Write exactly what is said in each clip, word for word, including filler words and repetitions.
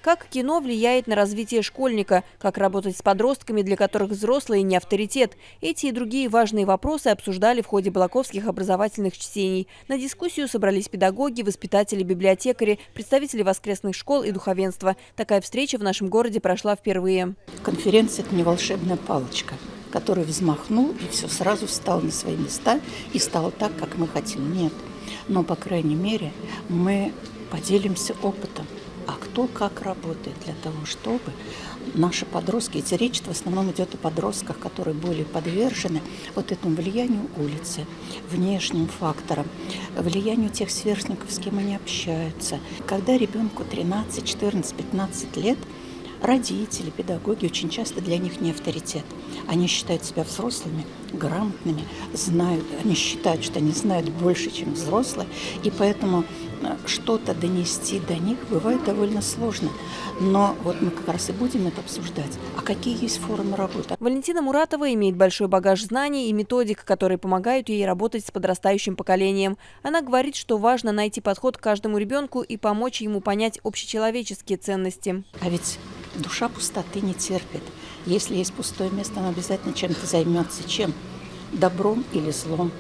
Как кино влияет на развитие школьника, как работать с подростками, для которых взрослые не авторитет. Эти и другие важные вопросы обсуждали в ходе балаковских образовательных чтений. На дискуссию собрались педагоги, воспитатели, библиотекари, представители воскресных школ и духовенства. Такая встреча в нашем городе прошла впервые. Конференция – это не волшебная палочка, который взмахнул и все сразу встал на свои места и стал так, как мы хотим. Нет. Но, по крайней мере, мы поделимся опытом. А кто как работает для того, чтобы наши подростки, ведь речь в основном идет о подростках, которые более подвержены вот этому влиянию улицы, внешним факторам, влиянию тех сверстников, с кем они общаются. Когда ребенку тринадцать, четырнадцать, пятнадцать лет, родители, педагоги очень часто для них не авторитет. Они считают себя взрослыми, грамотными, знают, они считают, что они знают больше, чем взрослые, и поэтому что-то донести до них бывает довольно сложно. Но вот мы как раз и будем это обсуждать. А какие есть формы работы? Валентина Муратова имеет большой багаж знаний и методик, которые помогают ей работать с подрастающим поколением. Она говорит, что важно найти подход к каждому ребенку и помочь ему понять общечеловеческие ценности. А ведь душа пустоты не терпит. Если есть пустое место, она обязательно чем-то займется. Чем? Добром или злом?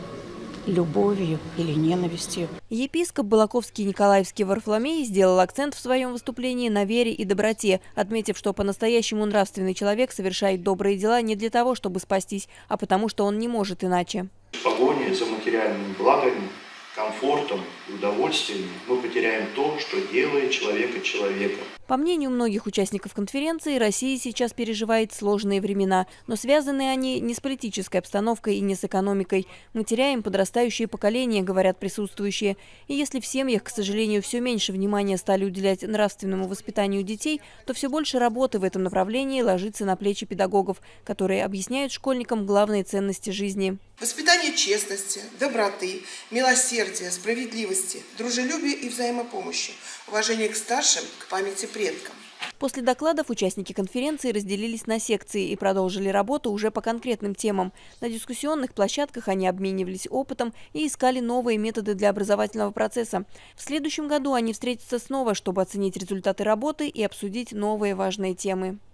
Любовью или ненавистью. Епископ Балаковский Николаевский Варфоломей сделал акцент в своем выступлении на вере и доброте, отметив, что по-настоящему нравственный человек совершает добрые дела не для того, чтобы спастись, а потому что он не может иначе. В погоне за материальными благами, комфортом и удовольствием мы потеряем то, что делает человека человеком. По мнению многих участников конференции, Россия сейчас переживает сложные времена, но связаны они не с политической обстановкой и не с экономикой. Мы теряем подрастающее поколение, говорят присутствующие. И если в семьях, к сожалению, все меньше внимания стали уделять нравственному воспитанию детей, то все больше работы в этом направлении ложится на плечи педагогов, которые объясняют школьникам главные ценности жизни. Воспитание честности, доброты, милосердия, справедливости, дружелюбия и взаимопомощи, уважение к старшим, к памяти предкам. После докладов участники конференции разделились на секции и продолжили работу уже по конкретным темам. На дискуссионных площадках они обменивались опытом и искали новые методы для образовательного процесса. В следующем году они встретятся снова, чтобы оценить результаты работы и обсудить новые важные темы.